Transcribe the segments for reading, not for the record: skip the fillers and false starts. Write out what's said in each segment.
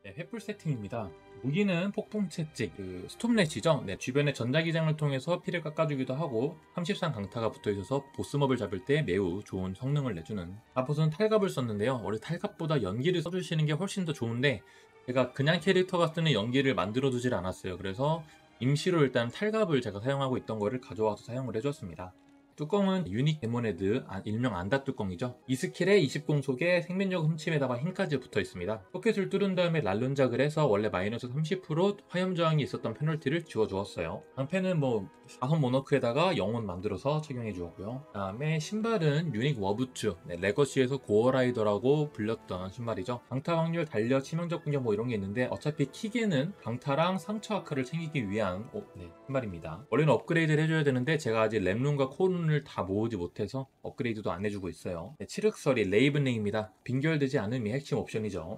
네, 횃불 세팅입니다. 무기는 폭풍 채찍, 스톰렛이죠. 네, 주변의 전자기장을 통해서 피를 깎아주기도 하고 33 강타가 붙어있어서 보스몹을 잡을 때 매우 좋은 성능을 내주는. 갑옷은 탈갑을 썼는데요. 원래 탈갑보다 연기를 써주시는 게 훨씬 더 좋은데 제가 그냥 캐릭터가 쓰는 연기를 만들어두질 않았어요. 그래서 임시로 일단 탈갑을 제가 사용하고 있던 거를 가져와서 사용을 해줬습니다. 뚜껑은 유닉 데모네드, 일명 안다 뚜껑이죠. 이 스킬에 20공속에 생명력 훔침에다가 힘까지 붙어 있습니다. 포켓을 뚫은 다음에 랄룬작을 해서 원래 마이너스 30% 화염 저항이 있었던 페널티를 지워주었어요. 방패는 4선 모너크에다가 영혼 만들어서 착용해 주었고요. 그 다음에 신발은 유닉 워부츠, 레거시에서 고어라이더라고 불렸던 신발이죠. 강타 확률, 달려, 치명적 공격 이런 게 있는데 어차피 킥에는 강타랑 상처 아크를 챙기기 위한 신발입니다. 원래는 업그레이드를 해줘야 되는데 제가 아직 램룬과 코룬을 다 모으지 못해서 업그레이드도 안 해주고 있어요. 칠흑설이 레이븐링입니다. 빈결되지 않음이 핵심 옵션이죠.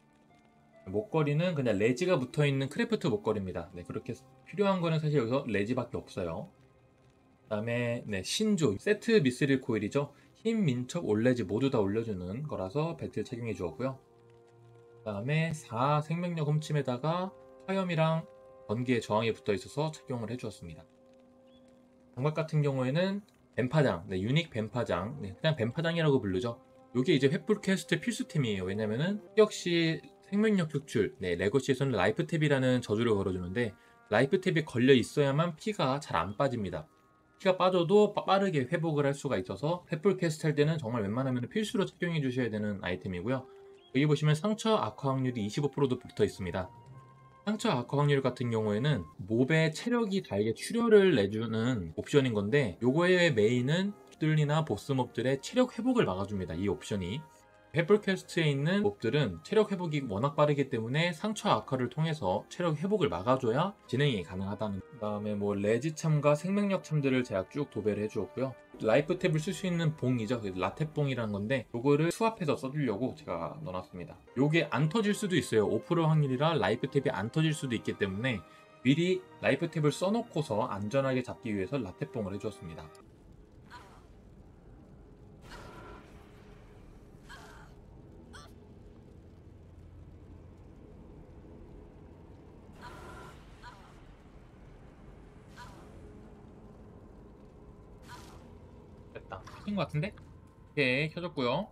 목걸이는 그냥 레지가 붙어있는 크래프트 목걸이입니다. 그렇게 필요한 거는 사실 여기서 레지밖에 없어요. 그 다음에 신조 세트 미스릴 코일이죠. 힘, 민첩, 올레지 모두 다 올려주는 거라서 벨트를 착용해 주었고요. 그 다음에 4 생명력 훔침에다가 화염이랑 번개의 저항이 붙어 있어서 착용을 해주었습니다. 장갑 같은 경우에는 뱀파장, 유닉 뱀파장, 그냥 뱀파장이라고 부르죠. 이게 이제 횃불 퀘스트 필수템이에요. 왜냐면은 역시 생명력 축출, 레거시에서는 라이프 탭이라는 저주를 걸어주는데 라이프 탭이 걸려 있어야만 피가 잘 안 빠집니다. 피가 빠져도 빠르게 회복을 할 수가 있어서 횃불 퀘스트 할 때는 정말 웬만하면 필수로 착용해 주셔야 되는 아이템이고요. 여기 보시면 상처 악화 확률이 25%도 붙어 있습니다. 상처 악화 확률 같은 경우에는 몹의 체력이 달게 출혈을 내주는 옵션인 건데 요거의 메인은 뚫리나 보스 몹들의 체력 회복을 막아줍니다. 이 옵션이 횃불 퀘스트에 있는 몹들은 체력 회복이 워낙 빠르기 때문에 상처 악화를 통해서 체력 회복을 막아줘야 진행이 가능하다는. 그 다음에 레지 참과 생명력 참들을 제가 쭉 도배를 해주었고요. 라이프 탭을 쓸 수 있는 봉이죠. 라탭봉이라는 건데 요거를 수합해서 써주려고 제가 넣어놨습니다. 요게 안 터질 수도 있어요. 5% 확률이라 라이프 탭이 안 터질 수도 있기 때문에 미리 라이프 탭을 써놓고서 안전하게 잡기 위해서 라탭봉을 해주었습니다. 됐다. 켜진 것 같은데? 오케이, 켜졌고요.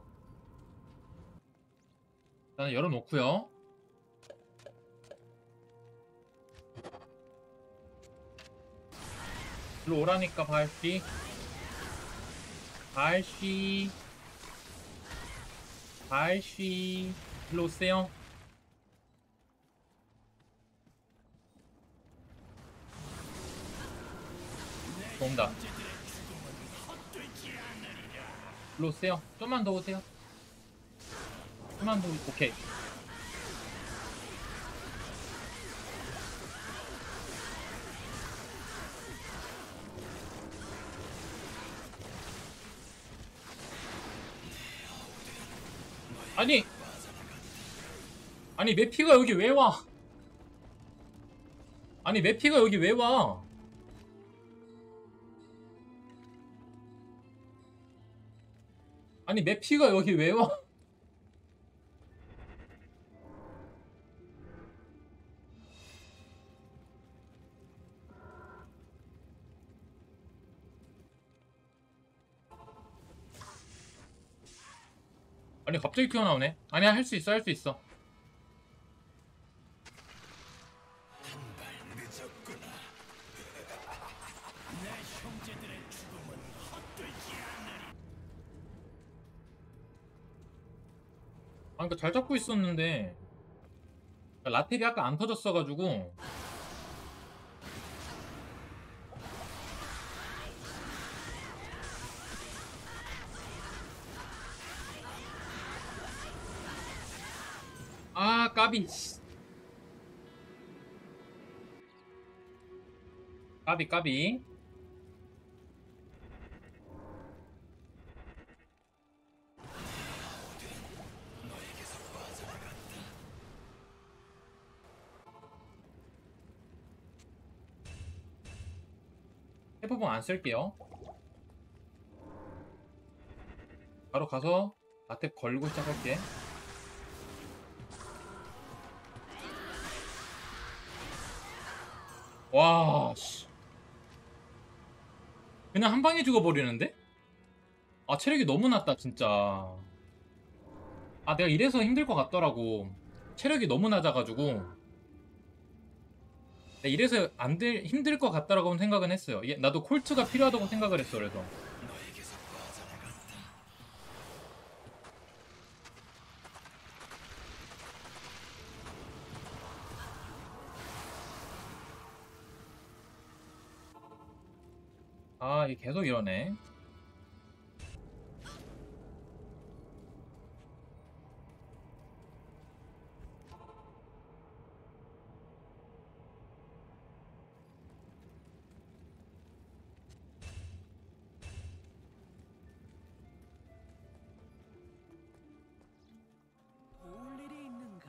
일단 열어놓고요. 일로 오라니까 발씨. 일로 오세요. 온다. 일로 오세요. 좀만 더 오세요. 좀만 더. 오케이. 아니 메피가 여기 왜 와? 아니 메피가 여기 왜 와? 아니 메피가 여기 왜 와? 아니 갑자기 튀어나오네. 아니야, 할 수 있어, 할 수 있어. 그러니까 잘 잡고 있었는데 라텔이 아까 안 터졌어가지고. 아 까비. 까비 까비. 해보봉 안 쓸게요. 바로 가서 라텔 걸고 시작할게. 와, 씨. 그냥 한 방에 죽어버리는데? 아, 체력이 너무 낮다, 진짜. 아, 내가 이래서 힘들 것 같더라고. 체력이 너무 낮아가지고. 내가 이래서 힘들 것 같다라고 생각은 했어요. 나도 콜트가 필요하다고 생각을 했어, 그래서. 아, 이게 계속 이러네. 볼 일이 있는가?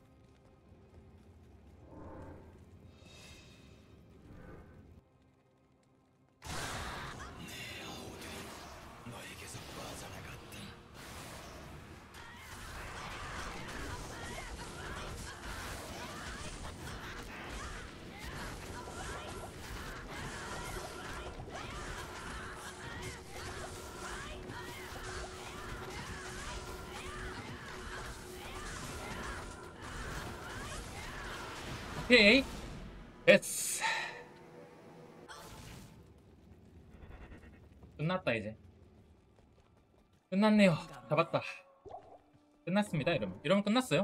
오케이. 됐어. 끝났다, 이제. 끝났네요. 잡았다. 끝났습니다, 이러면. 이러면 끝났어요.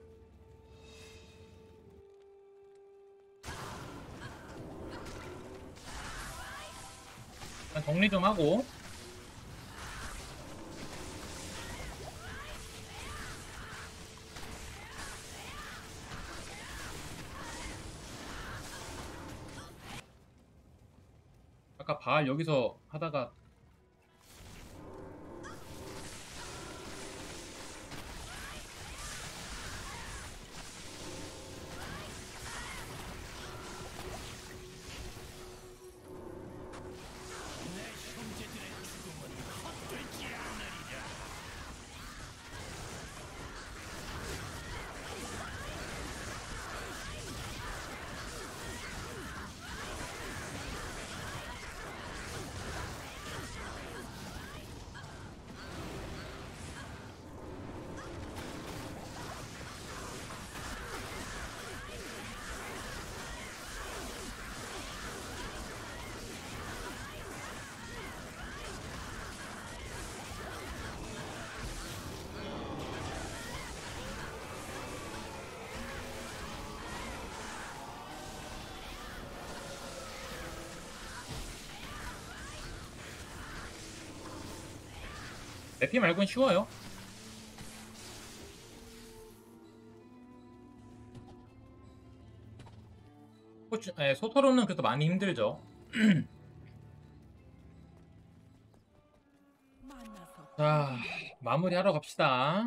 일단 정리 좀 하고. 아까 바알 여기서 하다가 에피 말고는 쉬워요. 소토로는 그래도 많이 힘들죠. 만나서 자, 마무리하러 갑시다.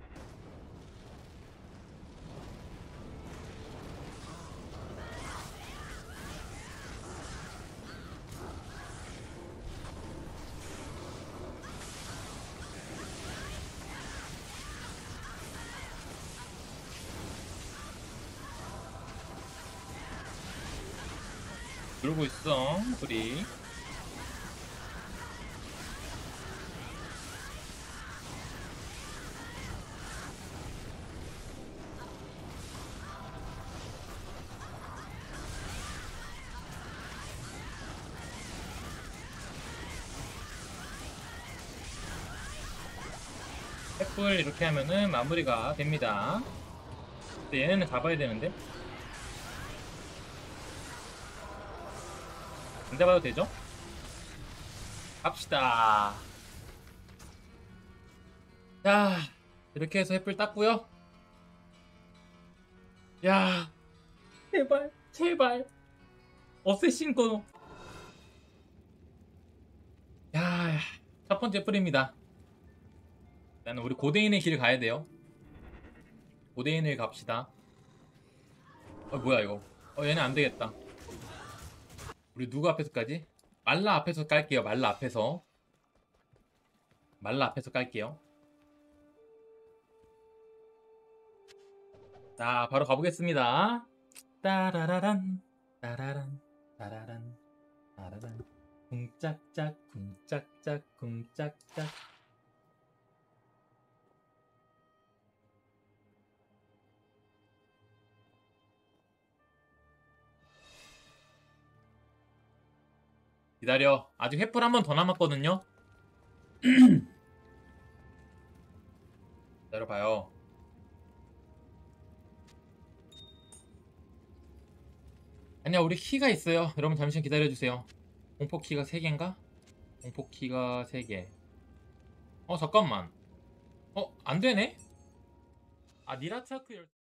누르고 있어, 우리. 횃불 이렇게 하면은 마무리가 됩니다. 근데 얘네는 잡아야 되는데. 안 잡아도 되죠? 갑시다. 자, 이렇게 해서 횃불 땄고요. 야, 제발, 제발. 어쌔신 거. 야, 첫 번째 뿔입니다. 나는 우리 고대인의 길 가야 돼요. 고대인을 갑시다. 뭐야 이거. 얘는 안 되겠다. 우리 누구 앞에서까지? 말라 앞에서 깔게요. 말라 앞에서. 말라 앞에서 깔게요. 자, 바로 가보겠습니다. 따라라란. 따라란 따라란 따라란 쿵짝짝 쿵짝짝 쿵짝짝. 기다려. 아직 횃불 한 번 더 남았거든요. 기다려봐요. 아니야, 우리 키가 있어요. 여러분 잠시 기다려주세요. 공포 키가 3개인가? 공포 키가 3개. 잠깐만. 안 되네? 아, 니라차크